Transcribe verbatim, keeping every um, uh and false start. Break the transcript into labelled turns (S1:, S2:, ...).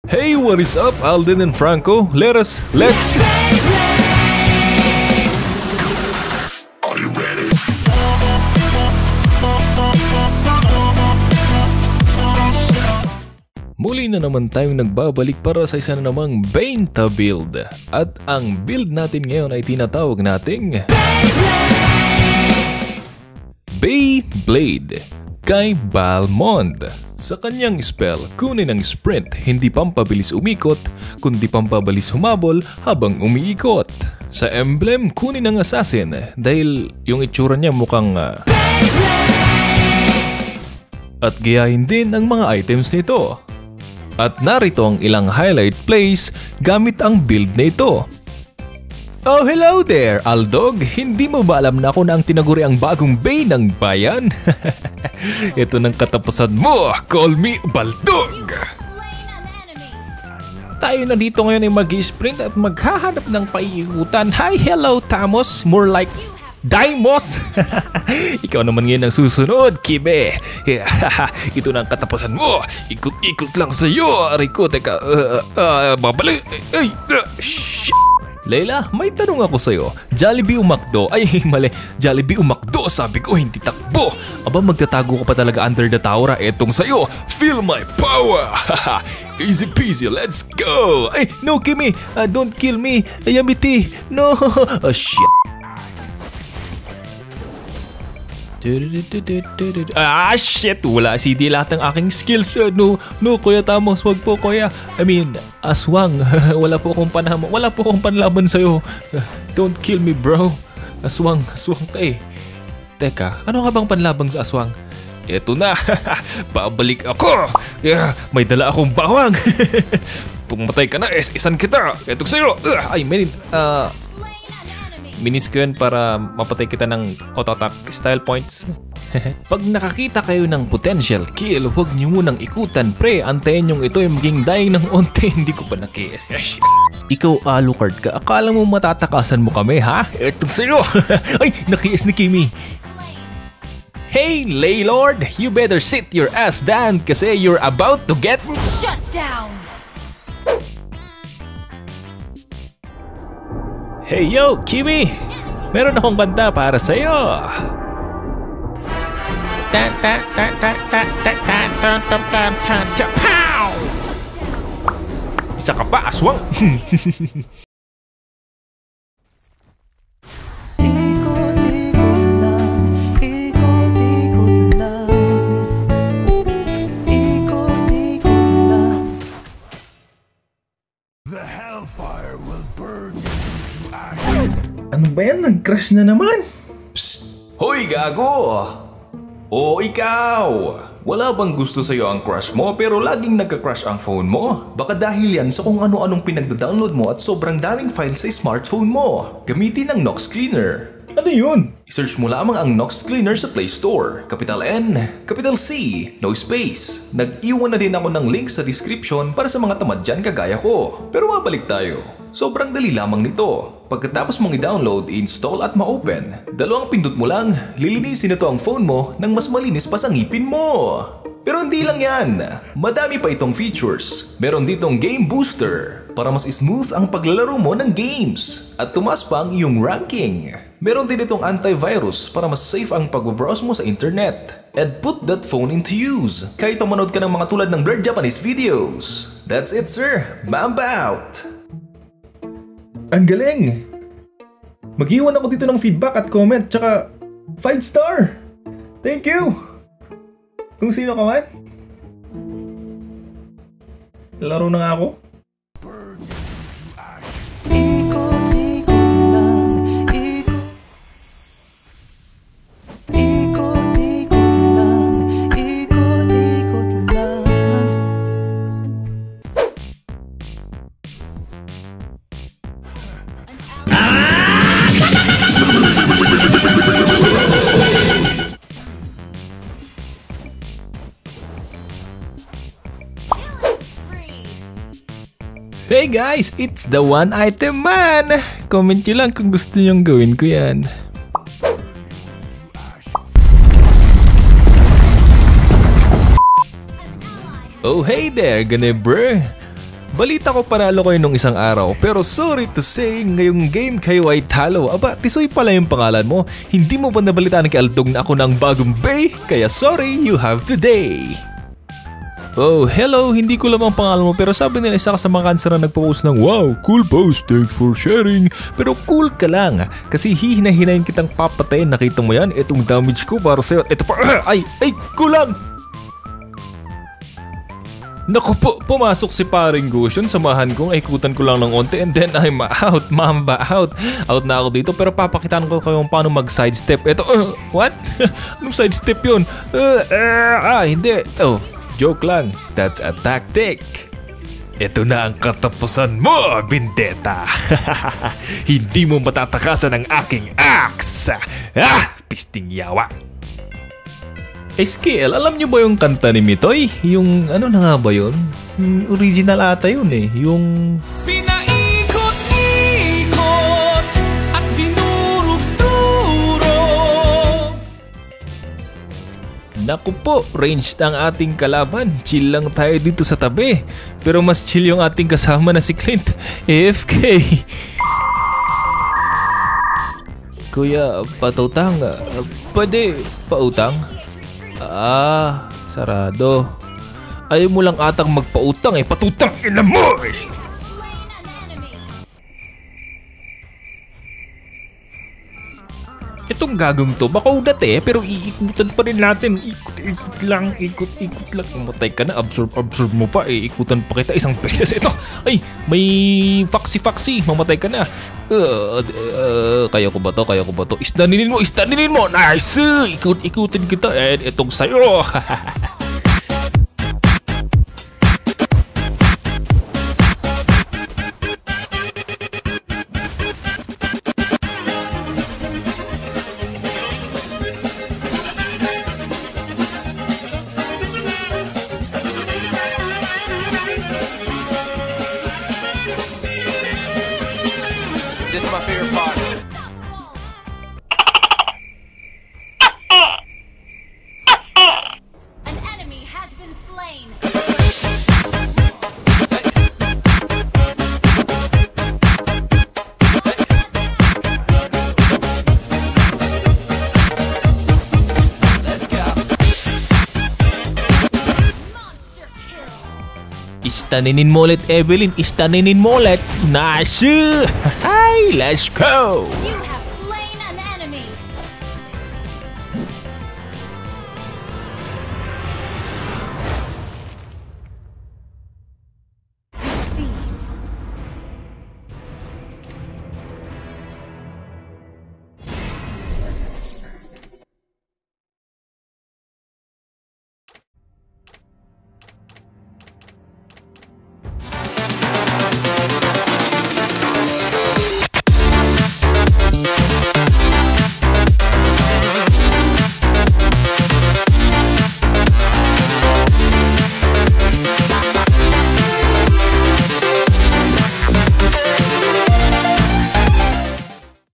S1: Hey, what is up, Alden and Franco? Let us, let's...
S2: Are you ready?
S1: Muli na naman tayong nagbabalik para sa isa na namang Benta build. At ang build natin ngayon ay tinatawag nating Beyblade kay Balmond. Sa kanyang spell, kunin ang sprint, hindi pampabilis umikot, kundi pampabilis humabol habang umiikot. Sa emblem, kunin ang assassin dahil yung itsura niya mukhang... Uh... At gayahin din ang mga items nito. At narito ang ilang highlight plays gamit ang build na ito. Oh, hello there, Aldog! Hindi mo ba alam na ako na ang tinaguri ang bagong Bey ng bayan? Ito ng katapusan mo! Call me Baldog! Tayo na dito ngayon ay mag-sprint at maghahanap ng paiikutan. Hi, hello, Tamos! More like... Daimos! Ikaw naman ngayon ang susunod, Kibe! Ito na ang katapusan mo! Ikot-ikot lang sa'yo! Rico, teka, uh, uh, babalik! Ay, uh, shit! Leila, may tanong ako sa'yo. Jollibee umakdo? Ay, mali. Jollibee umakdo, sabi ko, hindi takbo. Aba, magtatago ka pa talaga under the tower. Etong sa'yo, feel my power! Easy peasy, let's go! Ay, no, Kimi! Uh, don't kill me! Yamiti! No! Oh, shit! Ah, shit! Wala C D lahat ng aking skills. No, no, Kuya Tamos, wag po, Kuya. I mean, aswang. Wala po akong panahon. Wala po akong panlaban sa'yo. Don't kill me, bro. Aswang, aswang ka eh. Teka, ano nga bang panlabang sa aswang? Eto na. Babalik ako. Yeah, may dala akong bawang. Pumatay ka na, es-esan kita. Eto sa'yo. Ay, menin. Ah... Uh, Minis ko yun para mapatay kita ng auto-attack style points. Pag nakakita kayo ng potential kill, huwag nyo munang ikutan, pre. Antayin yung ito yung maging dying ng onte. Hindi ko pa nakis. Ikaw, Alucard ka. Akala mo matatakasan mo kami, ha? Etong sa'yo. Ay, nakis ni Kimi. Hey, Laylord! You better sit your ass down kasi you're about to get...
S3: Shut down!
S1: Hey yo, Kimi! Meron akong banda para sa'yo! Isa ka pa, aswang!
S2: The hellfire will burn you to ash.
S4: Ano ba yan? Nag-crash na naman?
S1: Psst! Hoy, gago! O ikaw! Wala bang gusto sa'yo ang crush mo pero laging nagka-crash ang phone mo? Baka dahil yan sa kung ano-anong pinagda-download mo at sobrang daming files sa smartphone mo. Gamitin ang Nox Cleaner.
S4: Ano yun?
S1: I-search mo lamang ang Nox Cleaner sa Play Store. Capital N, Capital C, no space. Nag-iwan na din ako ng link sa description para sa mga tamad dyan kagaya ko. Pero mabalik tayo. Sobrang dali lamang nito. Pagkatapos mong i-download, i-install at ma-open, dalawang pindot mo lang, lilinisin ito ang phone mo nang mas malinis pa sa ngipin mo. Pero hindi lang yan. Madami pa itong features. Meron ditong Game Booster para mas smooth ang paglalaro mo ng games. At tumaas pa ang iyong ranking. Meron din itong antivirus para mas safe ang pag-browse mo sa internet. And put that phone into use. Kahit manood ka ng mga tulad ng blurred Japanese videos. That's it, sir. Mamba out!
S4: Ang galing! Mag-iwan ako dito ng feedback at comment tsaka five star! Thank you! Kung sino ka man. Laro na nga ako.
S1: Hey guys, it's the one item man! Comment nyo lang kung gusto nyong gawin ko yan. Oh hey there, Ganebre! balita ko panalo kayo nung isang araw, pero sorry to say, ngayong game kayo ay talo. Aba, Tisoy pala yung pangalan mo. Hindi mo ba nabalitaan kay Aldog na ako ng bagong bay? Kaya sorry, you have today. Oh, hello, hindi ko lamang pangalan mo pero sabi nila isa ka sa mga cancer na nagpo-post ng wow, cool post, thanks for sharing. Pero cool ka lang kasi hihina-hinayin kitang papatayin. Nakita mo yan? Itong damage ko para sa'yo. Ito pa, ay, ay, kulang! Naku po, pumasok si paring Gusyon, samahan kong ikutan ko lang ng onte and then I'm out, mamba out. Out na ako dito pero papakitaan ko kayo kung paano mag sidestep. Ito, uh, what? Anong sidestep yun? Uh, uh, ah, hindi. Oh, joke lang. That's a tactic. Ito na ang katapusan mo, Vendetta. Hindi mo matatakasan ang aking axe. Ah, pisting yawa. Eskel, alam nyo ba yung kanta ni Mitoy? Yung ano na nga ba yun? Yung original ata yun eh. Yung... Pinaikot-ikot at dinurog-durog. Naku po, ranged ang ating kalaban. Chill lang tayo dito sa tabi. Pero mas chill yung ating kasama na si Clint. A F K. Kuya, patautang. Pwede pautang? Ah, sarado. Ayaw mo lang atang magpautang eh. Patutang ina mo eh. Itong gagong to, makaudat eh. Pero iikutan pa rin natin. Ikot-ikot lang, ikot-ikot lang. Matay ka na, absorb-absorb mo pa eh. Ikutan pa kita isang beses. Ito, ay, may faxi-faxi. Mamatay ka na. Uh, uh, kaya ko ba to? Kaya ko ba to? Istaninin mo, istaninin mo. Nice! Ikot-ikutin kita. And itong sayo.
S3: This is my favorite part.
S5: An enemy has been slain.
S3: Let's go.
S5: Monster kill.
S1: Istaninin mo ulit, Evelyn. Istaninin mo ulit. Nice! Hi, let's go!
S5: You